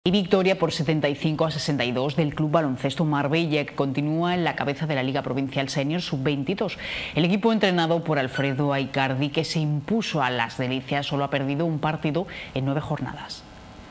Y victoria por 75-62 del Club Baloncesto Marbella, que continúa en la cabeza de la Liga Provincial Senior Sub-22. El equipo entrenado por Alfredo Aicardi, que se impuso a Las Delicias, solo ha perdido un partido en 9 jornadas.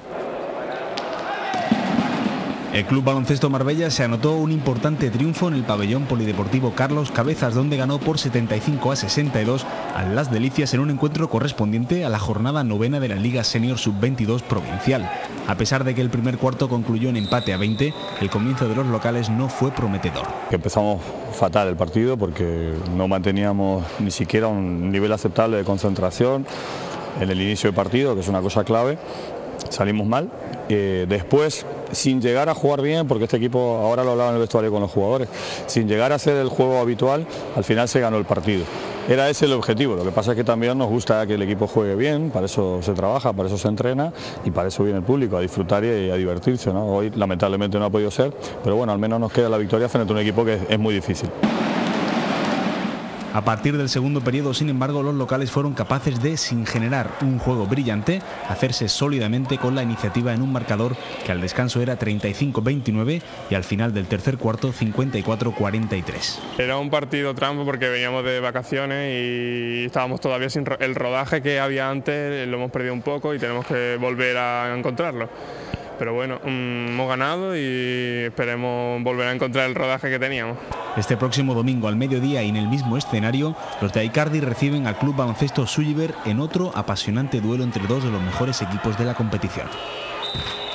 El Club Baloncesto Marbella se anotó un importante triunfo en el pabellón polideportivo Carlos Cabezas, donde ganó por 75-62 a Las Delicias en un encuentro correspondiente a la jornada 9ª de la Liga Senior Sub-22 provincial. A pesar de que el primer cuarto concluyó en empate a 20, el comienzo de los locales no fue prometedor. Empezamos fatal el partido porque no manteníamos ni siquiera un nivel aceptable de concentración en el inicio del partido, que es una cosa clave. Salimos mal. Después, sin llegar a jugar bien, porque este equipo, ahora lo hablaba en el vestuario con los jugadores, sin llegar a hacer el juego habitual, al final se ganó el partido. Era ese el objetivo. Lo que pasa es que también nos gusta que el equipo juegue bien, para eso se trabaja, para eso se entrena y para eso viene el público, a disfrutar y a divertirse, ¿no? Hoy lamentablemente no ha podido ser, pero bueno, al menos nos queda la victoria frente a un equipo que es muy difícil. A partir del segundo periodo, sin embargo, los locales fueron capaces de, sin generar un juego brillante, hacerse sólidamente con la iniciativa en un marcador que al descanso era 35-29 y al final del tercer cuarto 54-43. Era un partido trampa porque veníamos de vacaciones y estábamos todavía sin el rodaje que había antes, lo hemos perdido un poco y tenemos que volver a encontrarlo. Pero bueno, hemos ganado y esperemos volver a encontrar el rodaje que teníamos. Este próximo domingo al mediodía y en el mismo escenario, los de Aicardi reciben al Club Baloncesto Sulliver en otro apasionante duelo entre dos de los mejores equipos de la competición.